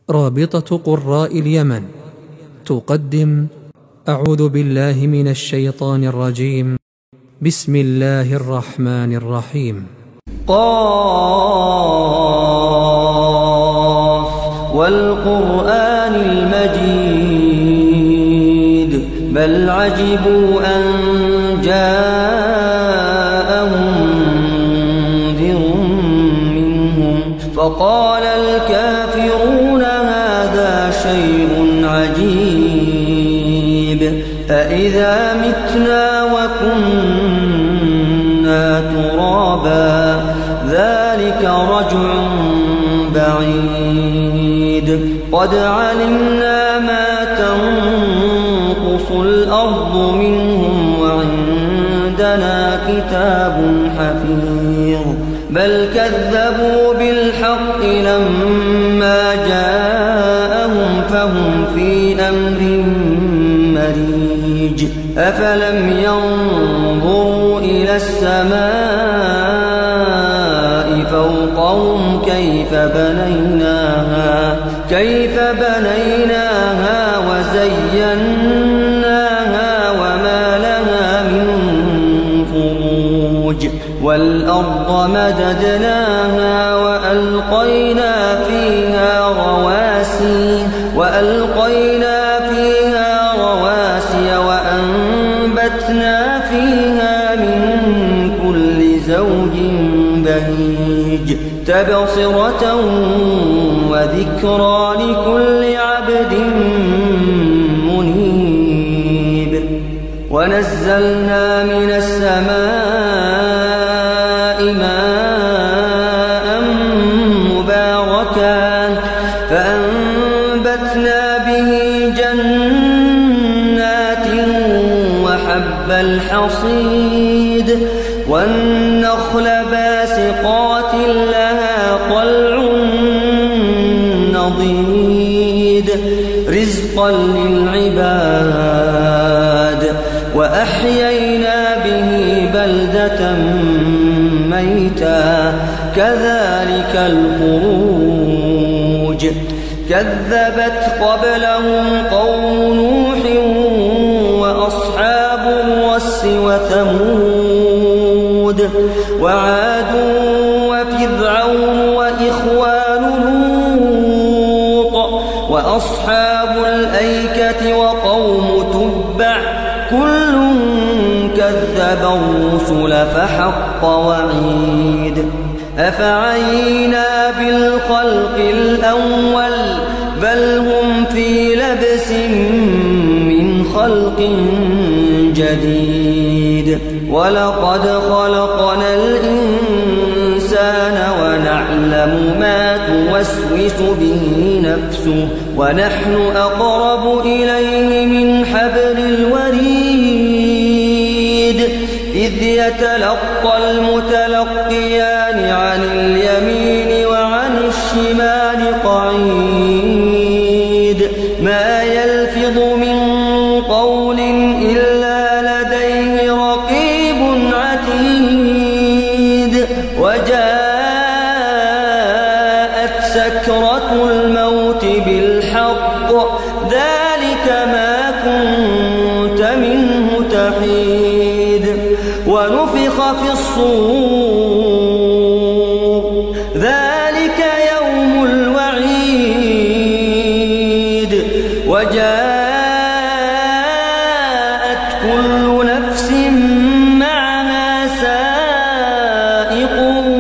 رابطة قراء اليمن تقدم أعوذ بالله من الشيطان الرجيم. بسم الله الرحمن الرحيم. قاف والقرآن المجيد بل عجبوا أن جاءهم منذر منهم فقال الكافرون هذا شيء عجيب أإذا متنا وكنا ترابا ذلك رجع بعيد قد علمنا ما تنقص الأرض منهم وعندنا كتاب حفيظ بل كذبوا بالحق لما جاءهم فهم في أمر مريج أفلم ينظروا إلى السماء فوقهم كيف بنيناها وزيناها وما لها من فروج والأرض مددناها وألقينا فيها رواسي وأنبتنا فيها من كل زوج بهيج تبصرة وذكرى لكل عبد منيب ونزلنا من السماء ماء مباركا فأنبتنا به جنات وحب الحصيد والنخل باسقات لها طلع نضيد رزقا للعباد وأحيينا به بلدة ميتا كذلك الخروج كذبت قبلهم قوم نوح وأصحاب الرس وثمود وعاد وفرعون وإخوان لوط وأصحاب الأيكة وقوم تبع كل كذب الرسل فحق وعيد أفعينا بالخلق الأول بل هم في لبس من خلق جديد ولقد خلقنا الإنسان ونعلم ما توسوس به نفسه ونحن أقرب إليه من حبل الوريد إذ يتلقى المتلقيان عن اليمين وعن الشمال قعيد ما يلفظ من قول إلا لديه رقيب عتيد وجاءت سكرة الموت بالحق ذلك ما كنت منه تحيد ونفخ في الصور ذلك يوم الوعيد وجاءت كل نفس معها سائق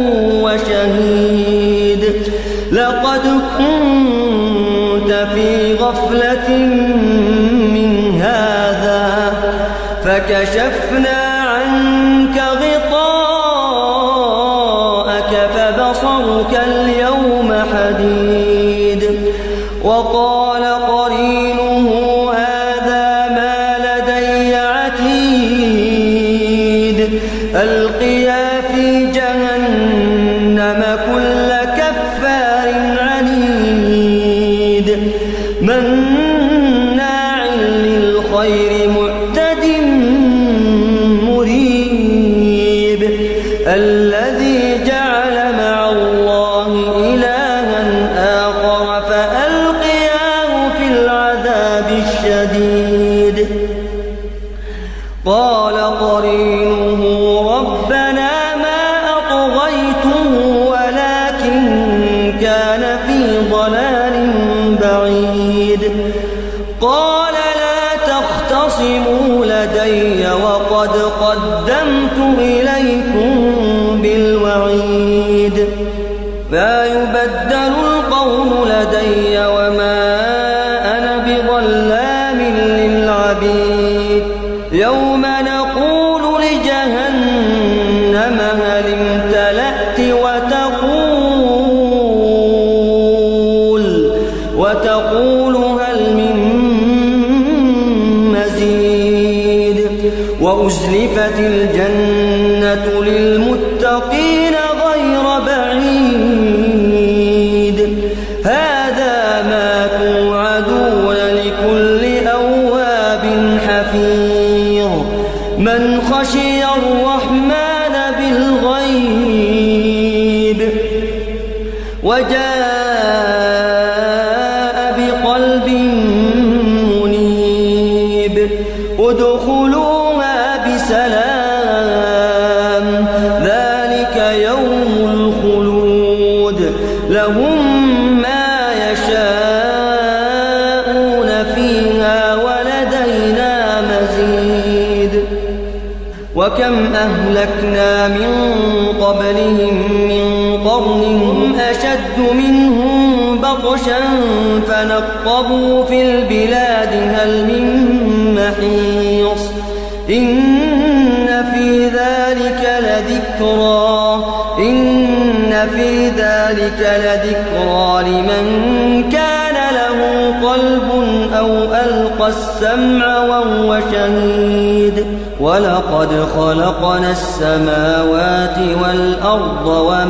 وشهيد لقد كنت في غفلة من هذا فكشفنا عنك غطاءك فبصرك اليوم حديد وقال قرينه هذا ما لدي عتيد ألقيا في جهنم كل كفار عنيد مناع للخير معتد مريب الذي جعل مع الله إلها آخر فألقي ضلال بعيد قال لا تختصموا لدي وقد قدمت إليكم بالوعيد ما يبدل القول لدي وما أنا بظلام للعبيد يوم نقول لجهنم هل امتلأت وتقول هل من مزيد وأزلفت الجنة للمتقين غير بعيد هذا ما توعدون لكل أواب حفيظ من خشي الرحمن بالغيب وجاء بقلب منيب ادخلوها بسلام ذلك يوم الخلود لهم ما يشاءون فيها ولدينا مزيد وكم أهلكنا من قبلهم من قرن هم أشد منهم بطشا فنقبوا في البلاد هل من محيص إن في ذلك لذكرى لمن كان له قلب أو ألقى السمع وهو شهيد ولقد خلقنا السماوات والأرض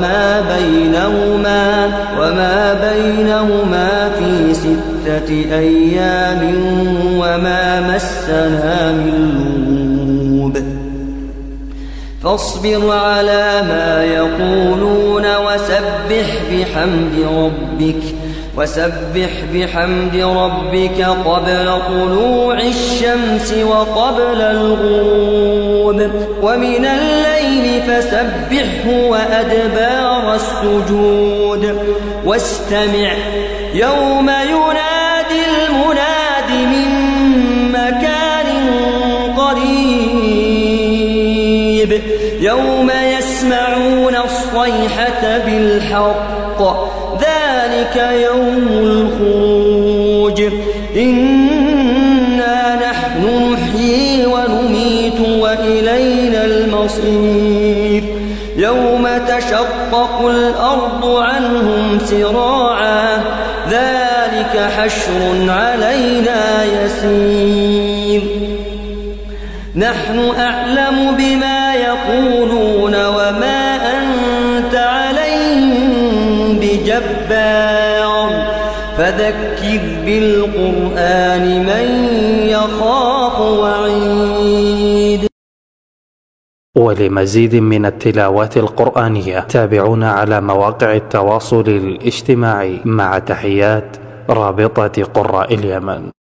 وما بينهما في 6 أيام وما مسنا من لغوب فاصبر على ما يقولون وسبح بحمد ربك قبل طلوع الشمس وقبل الغروب ومن الليل فسبحه وأدبار السجود واستمع يوم ينادي المناد من مكان قريب يوم يسمعون الصيحة بالحق ذلك يوم الخروج إنا نحن نحيي ونميت وإلينا المصير يوم تشقق الأرض عنهم سراعا ذلك حشر علينا يسير نحن أعلم بما يقولون وما أنت عليهم بجبار فذكر بالقرآن من يخاف وعيد. ولمزيد من التلاوات القرآنية تابعونا على مواقع التواصل الاجتماعي مع تحيات رابطة قراء اليمن.